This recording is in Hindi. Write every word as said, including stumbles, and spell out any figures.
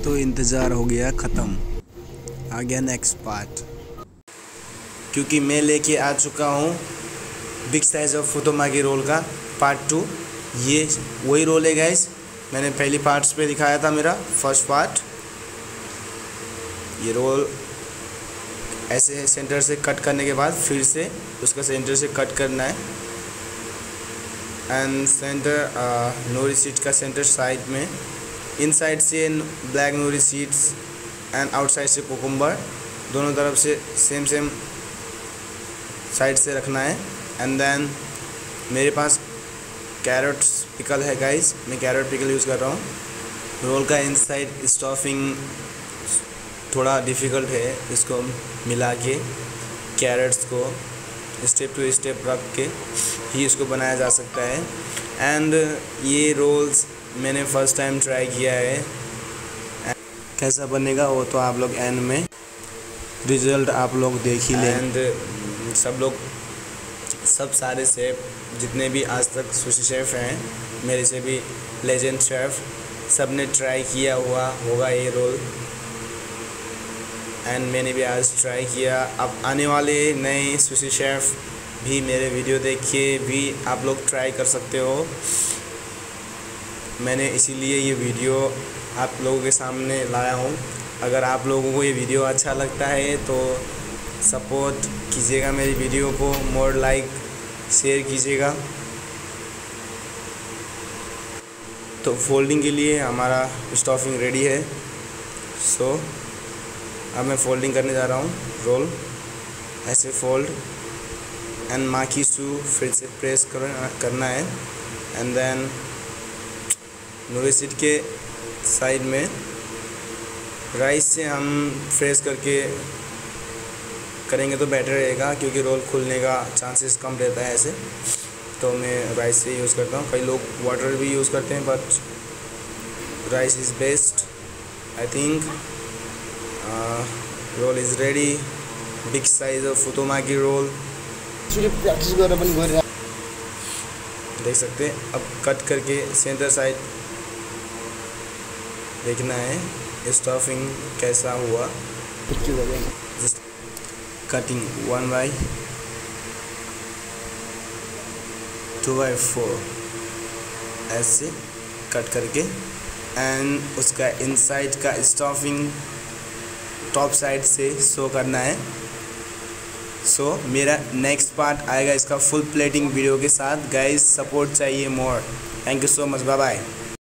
तो इंतज़ार हो गया ख़त्म, आ गया नेक्स्ट पार्ट। क्योंकि मैं लेके आ चुका हूँ big size of futomaki roll का पार्ट टू। ये वही रोल है गाइस, मैंने पहली पार्ट्स पे दिखाया था मेरा फर्स्ट पार्ट। ये रोल ऐसे सेंटर से कट करने के बाद फिर से उसका सेंटर से कट करना है। एंड सेंटर नोरी सीट का सेंटर साइड में, इनसाइड से black nori seeds and outside से कुकुम्बर, दोनों तरफ से सेम सेम साइड से रखना है। एंड देन मेरे पास कैरेट पिकल है गाइस, मैं कैरेट पिकल यूज़ कर रहा हूँ। रोल का इनसाइड स्टफिंग थोड़ा डिफ़िकल्ट है, इसको मिला के कैरेट्स को स्टेप टू स्टेप रख के ही इसको बनाया जा सकता है। एंड ये रोल्स मैंने फ़र्स्ट टाइम ट्राई किया है, कैसा बनेगा वो तो आप लोग एंड में रिज़ल्ट आप लोग देख ही लें। एंड सब लोग सब सारे शेफ़ जितने भी आज तक सुशी शेफ़ हैं, मेरे से भी लेजेंड शेफ़, सब ने ट्राई किया हुआ होगा ये रोल। एंड मैंने भी आज ट्राई किया। अब आने वाले नए सुशी शेफ़ भी मेरे वीडियो देख के भी आप लोग ट्राई कर सकते हो। मैंने इसीलिए ये वीडियो आप लोगों के सामने लाया हूँ। अगर आप लोगों को ये वीडियो अच्छा लगता है तो सपोर्ट कीजिएगा मेरी वीडियो को, मोर लाइक शेयर कीजिएगा। तो फोल्डिंग के लिए हमारा स्टफिंग रेडी है। सो so, अब मैं फोल्डिंग करने जा रहा हूँ रोल, ऐसे फोल्ड एंड माकीसू फिर से प्रेस कर, करना है। एंड देन नोरी सीट के साइड में राइस से हम प्रेस करके करेंगे तो बेटर रहेगा, क्योंकि रोल खुलने का चांसेस कम रहता है ऐसे। तो मैं राइस से यूज़ करता हूँ, कई लोग वाटर भी यूज़ करते हैं but rice is best I think. Roll is ready, big size of futomaki roll देख सकते हैं। अब कट करके सेंटर साइड देखना है स्टफिंग कैसा हुआ। Just cutting one by two by four ऐसे कट करके, एंड उसका इनसाइड का स्टफिंग टॉप साइड से शो करना है। सो so, मेरा नेक्स्ट पार्ट आएगा इसका फुल प्लेटिंग वीडियो के साथ। गाइस सपोर्ट चाहिए more. Thank you so much, bye bye.